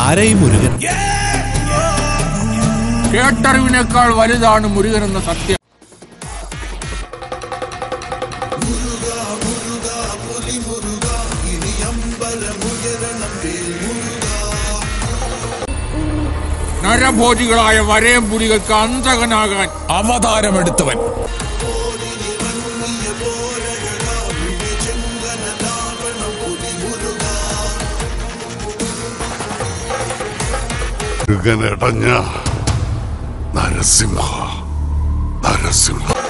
ആരായി മുരുകൻ? കേട്ടറിവിനേക്കാൾ വലുതാണ് മുരുകൻ എന്ന സത്യം. നരഭോജികളായ വരയംപുലികൾക്ക് അന്തകനാകാൻ അവതാരമെടുത്തവൻ. മുരുകനടഞ്ഞ നരസിംഹ.